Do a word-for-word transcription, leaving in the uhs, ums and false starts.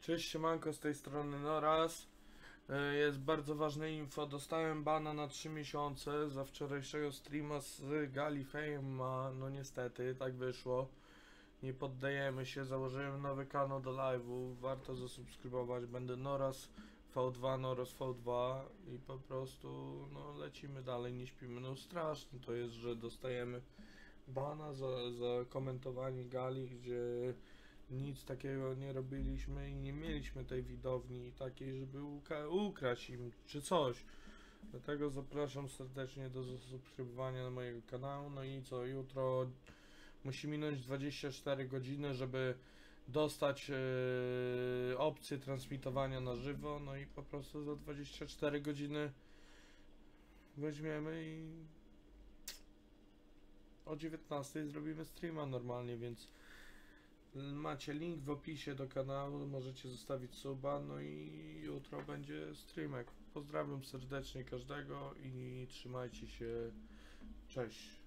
Cześć, siemanko, z tej strony Noraz. E, Jest bardzo ważne info. Dostałem bana na trzy miesiące za wczorajszego streama z Gali Fame. No niestety, tak wyszło. Nie poddajemy się, założyłem nowy kanał do live'u. Warto zasubskrybować. Będę Noraz V dwa, Noraz V dwa i po prostu no lecimy dalej, nie śpimy. No straszne to jest, że dostajemy bana za, za komentowanie Gali, gdzie nic takiego nie robiliśmy i nie mieliśmy tej widowni takiej, żeby uka ukraść im czy coś. Dlatego zapraszam serdecznie do zasubskrybowania mojego kanału. No i co, jutro musi minąć dwadzieścia cztery godziny, żeby dostać yy, opcję transmitowania na żywo. No i po prostu za dwadzieścia cztery godziny weźmiemy i o dziewiętnastej zrobimy streama normalnie, więc macie link w opisie do kanału, możecie zostawić suba, no i jutro będzie streamek. Pozdrawiam serdecznie każdego i trzymajcie się, cześć.